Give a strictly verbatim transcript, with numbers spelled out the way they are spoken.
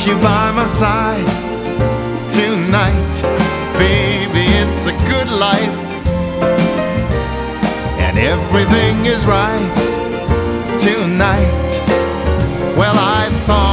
you by my side tonight. Baby, it's a good life, and everything is right tonight. Well, I thought